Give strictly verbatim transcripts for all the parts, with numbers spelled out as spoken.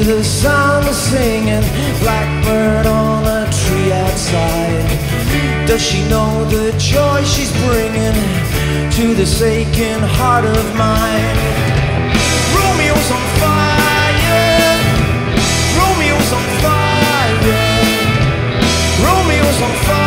the sound of singing, blackbird on a tree outside. Does she know the joy she's bringing to this aching heart of mine? Romeo's on fire, Romeo's on fire, Romeo's on fire.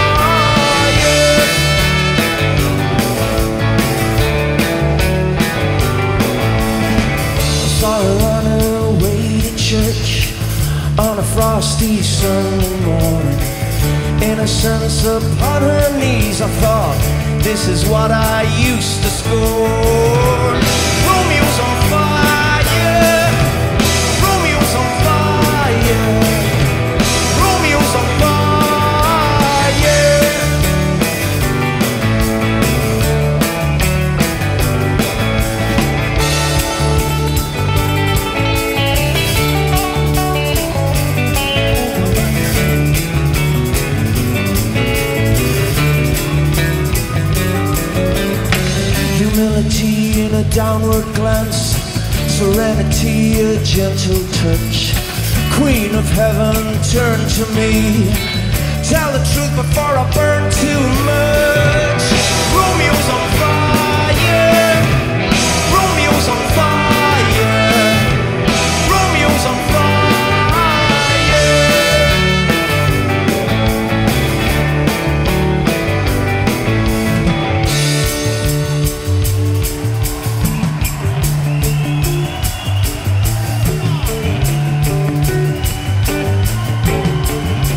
I saw her on her way to church on a frosty Sunday morning. Innocence upon her knees, I thought, this is what I used to score. Romeo's on fire, Romeo's on fire, Romeo's on fire. Humility in a downward glance, serenity a gentle touch. Queen of heaven, turn to me, tell the truth before I burn too much. Romeo's on fire, Romeo's on fire, Romeo's on fire.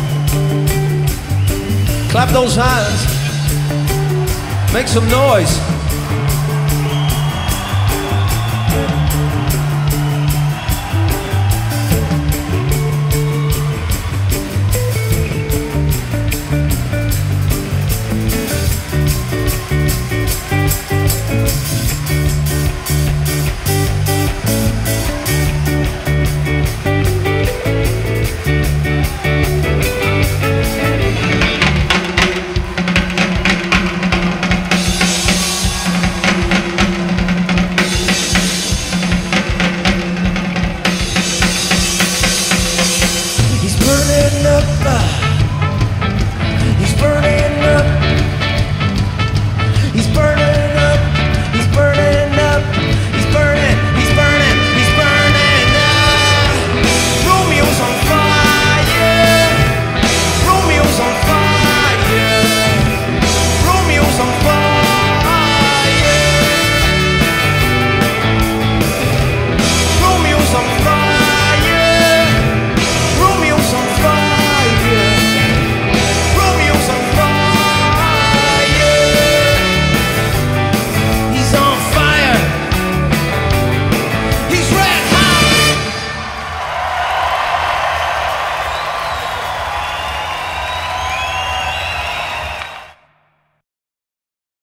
Clap those hands, make some noise.